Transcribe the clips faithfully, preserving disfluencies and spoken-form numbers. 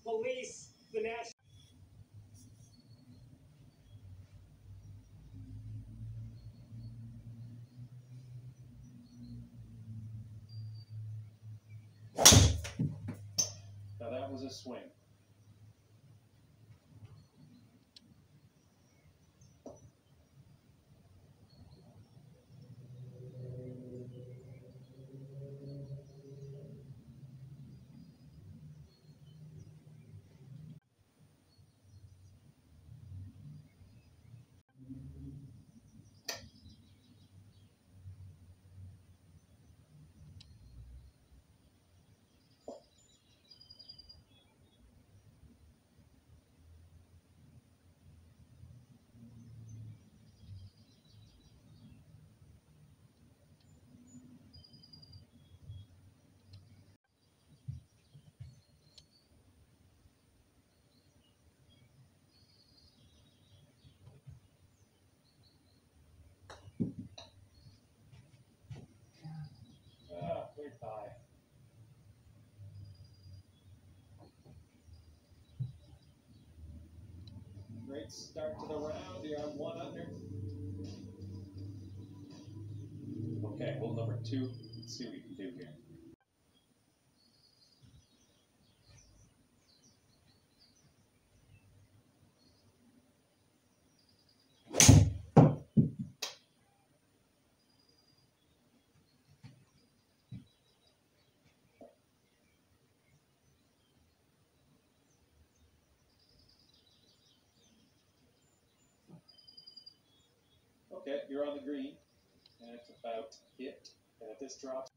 police, the national. Now that was a swing. Ah, great high. Great start to the round. You're on one under. Okay, hole number two. Let's see what we can do here. Okay, you're on the green, and it's about hit. And if this drops,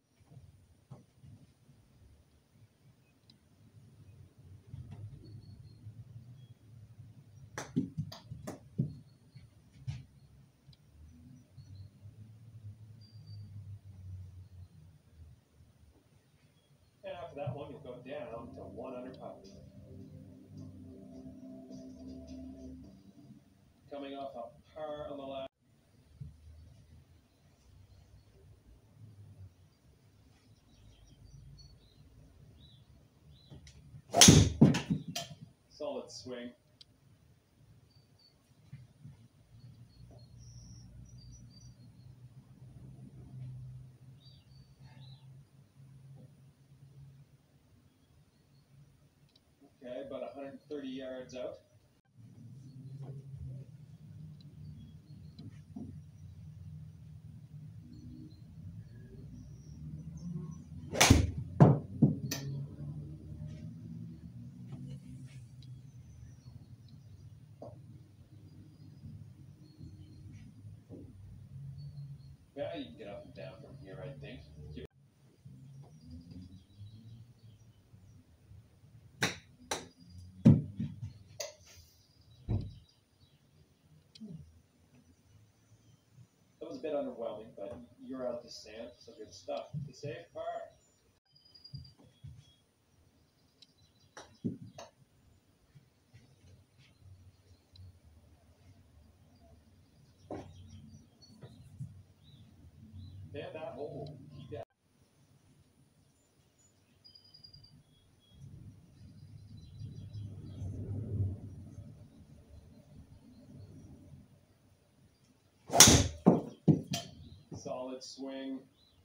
and after that one, you'll go down to one under par. Coming off a par on the last. Solid swing. Okay, about one hundred thirty yards out. Yeah, you can get up and down from here, I think. Give That was a bit underwhelming, but you're out of the sand, so good stuff. The safe par. Man, that hole. Keep that. Solid swing.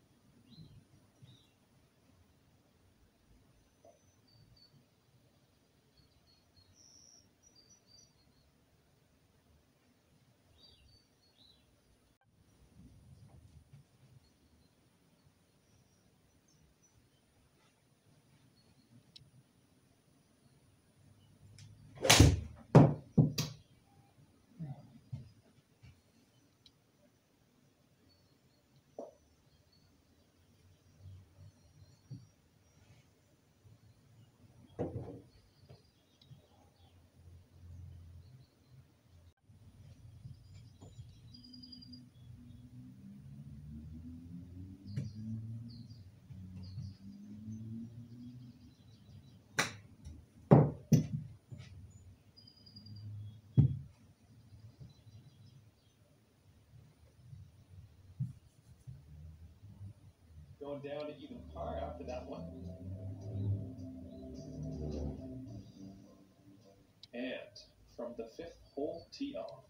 Going down to even par after that one. of the fifth hole tee off.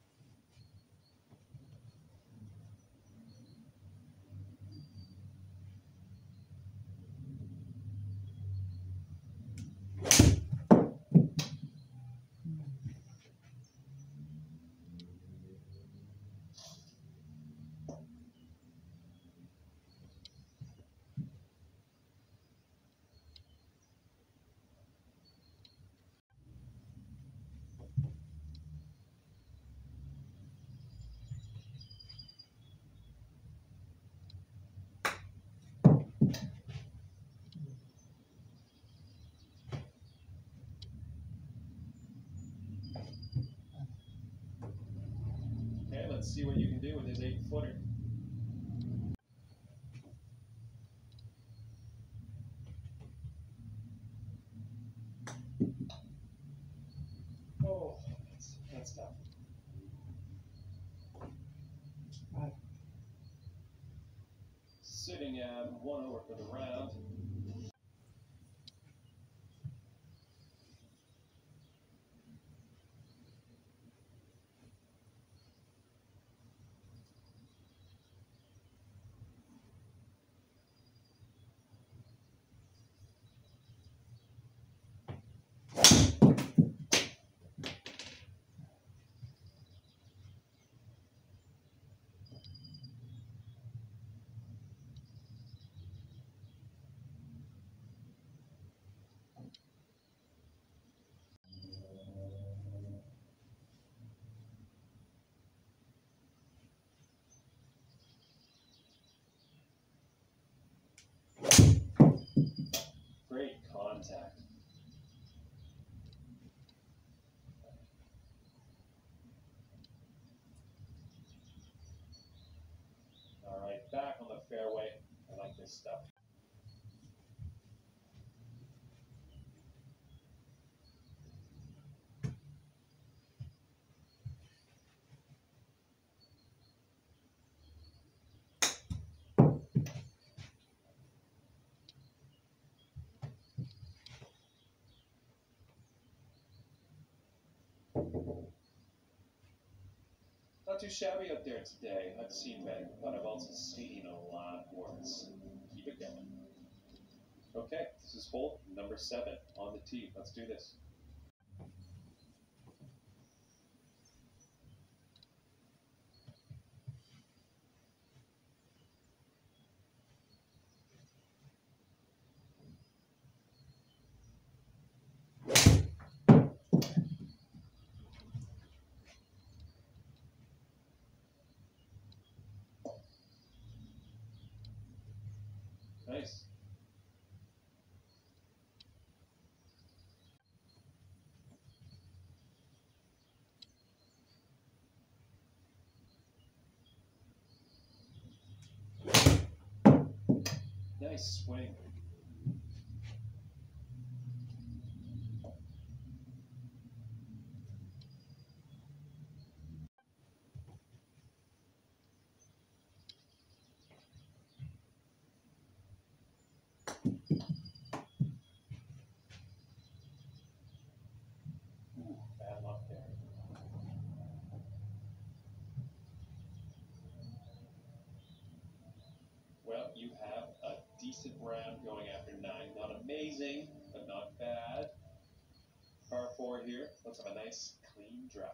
Okay, let's see what you can do with his eight footer. Oh, that's, that's tough. Sitting at one over for the round. Great contact. All right, back on the fairway. I like this stuff. Not too shabby up there today. I've seen better, but I've also seen a lot worse. Keep it going. Okay, this is hole number seven on the tee. Let's do this. Nice. Nice swing. Ooh, bad luck there. Well, you have a decent round going after nine. Not amazing, but not bad. Par four here. Let's have a nice clean drive.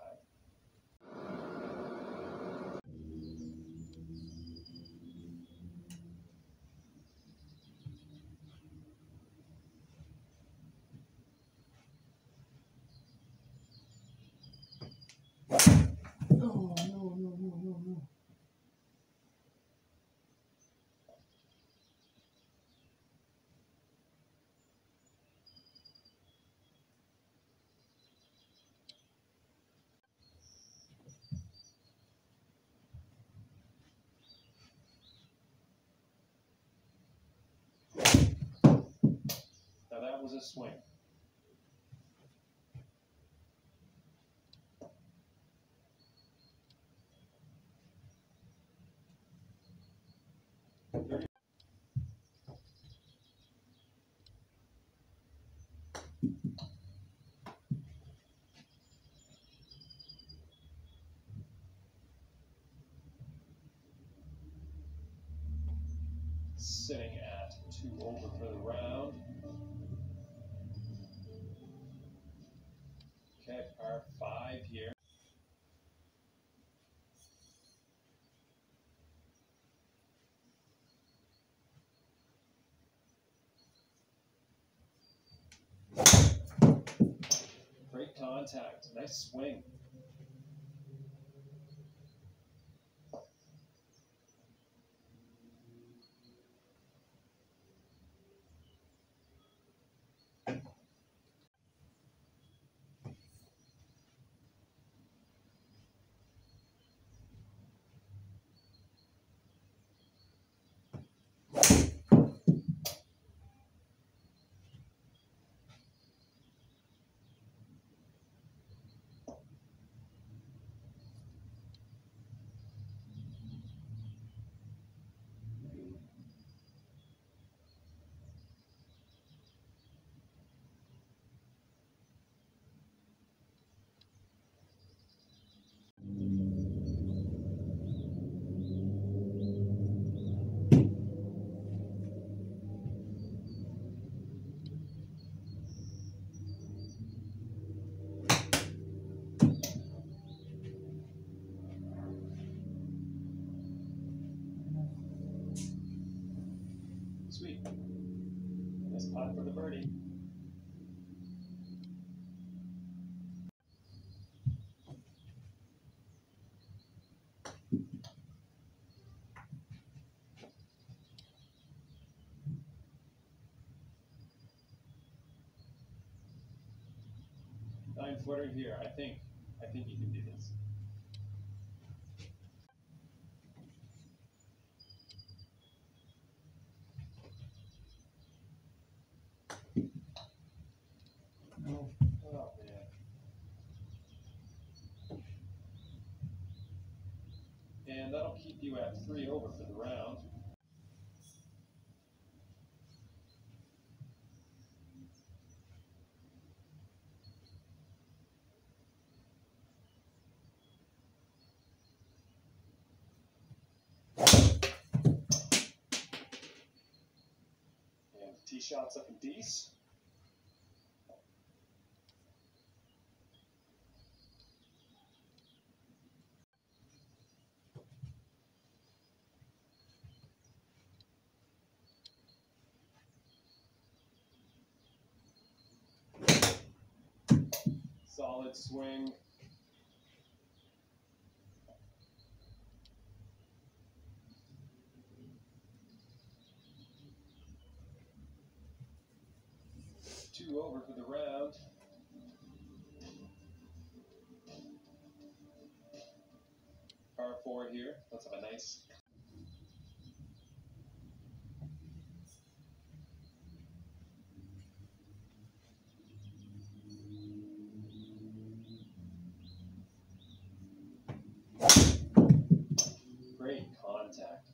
Oh, no, no, no, no, no. Now that was a swing. thirty. contact. Nice swing. Sweet. Nice putt for the birdie. Nine footer here. I think. I think you can do this. No. Oh man. And that'll keep you at three over for the round. And tee shots up in D's. Solid swing. Two over for the round. Par four here. Let's have a nice. Great contact.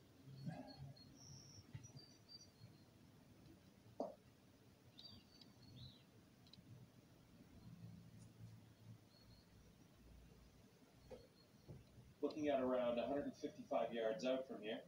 Looking at around one hundred fifty-five yards out from here.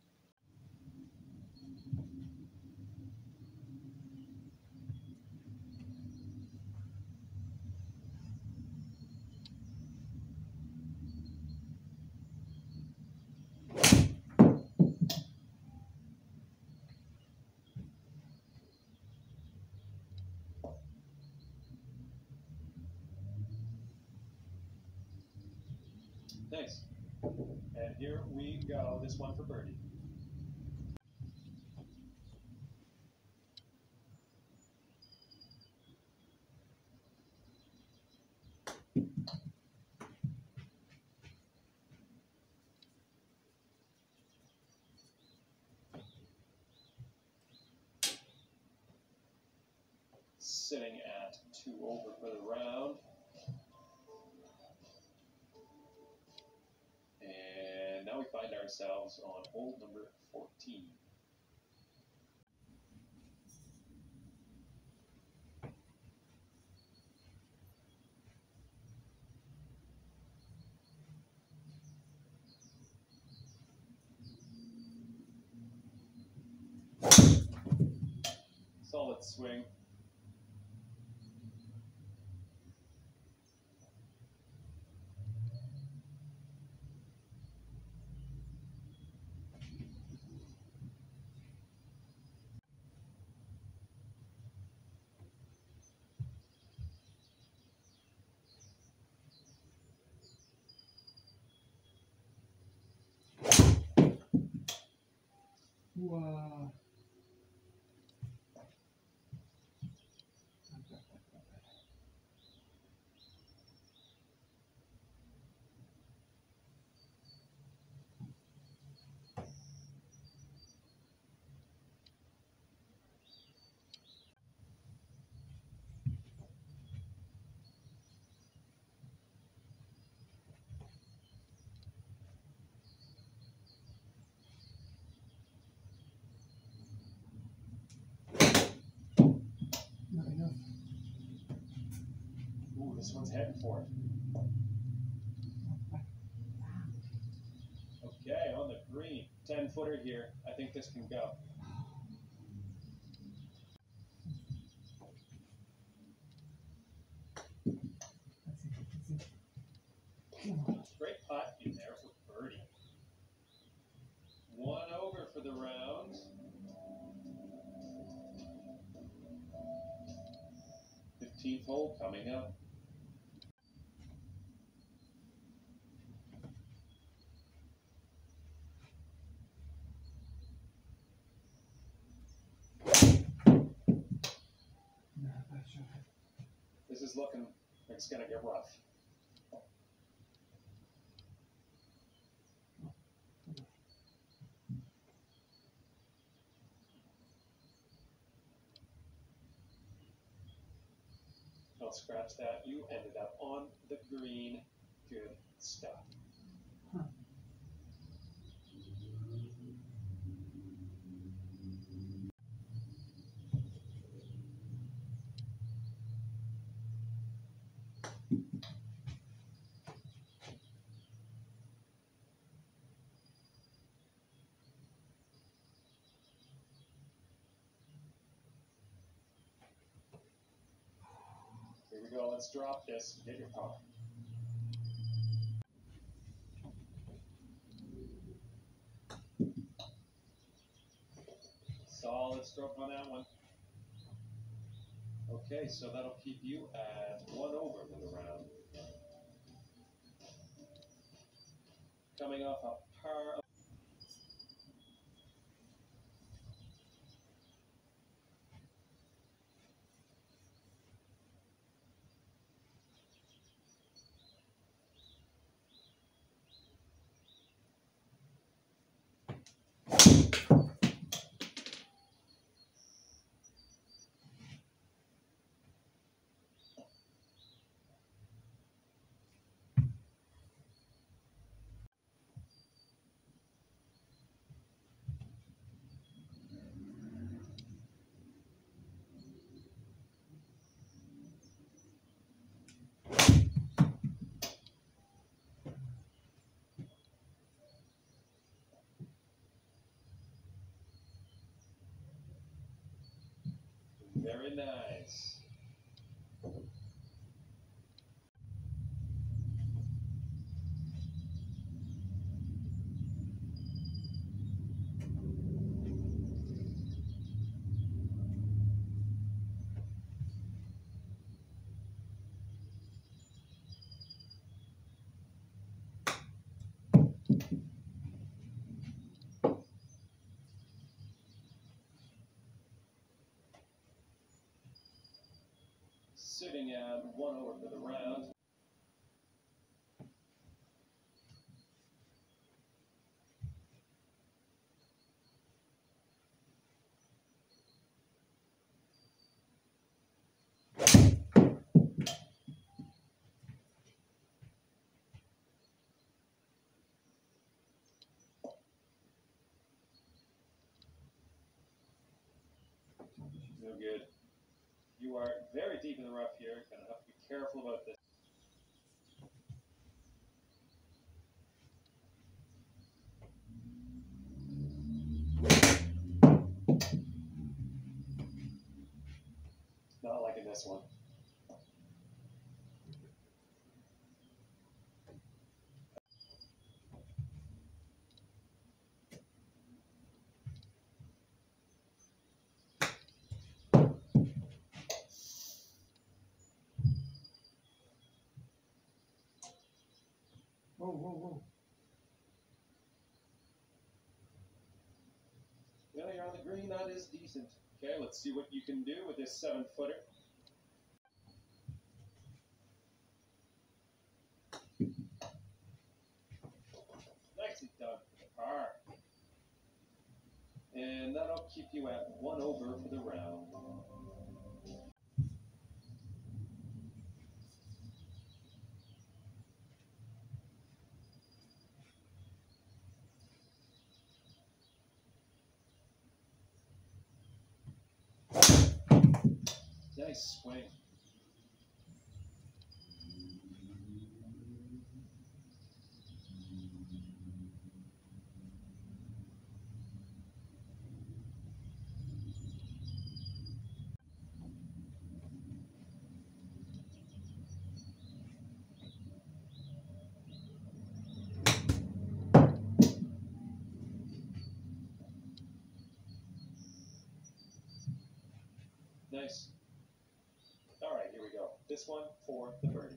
Nice. And here we go. This one for birdie. Sitting at two over for the round. And now we find ourselves on hole number fourteen. Solid swing. This one's heading for it. Okay, on the green. ten footer here. I think this can go. Great putt in there for birdie. One over for the round. fifteenth hole coming up. This is looking like it's going to get rough. Don't scratch that. You ended up on the green. Good stuff. Huh. Here we go. Let's drop this. Get your car. Solid stroke on that one. Okay, so that'll keep you at one over for the round. Coming off a par. Very nice. Sitting at one over for the round. No good. You are very deep in the rough here. You're going to have to be careful about this. Not liking this one. Whoa, whoa, whoa. Well, you're on the green. That is decent. Okay, let's see what you can do with this seven footer. Nicely done for the par. And that'll keep you at one over for the round. Nice swing. Nice. All right, here we go. This one for the birdie.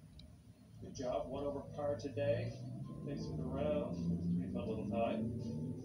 Good job. One over par today. Thanks for the round. Pretty fun little time.